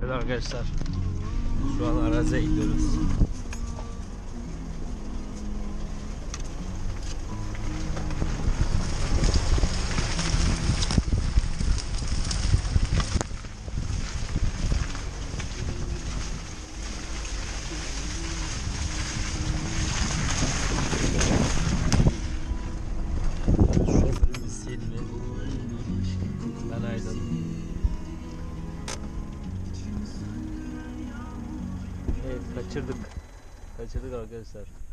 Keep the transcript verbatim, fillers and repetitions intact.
Evet arkadaşlar, şu an araziye gidiyoruz. Şoförümüz Hilmi, ben Aydın. Evet, kaçırdık. Kaçırdık arkadaşlar.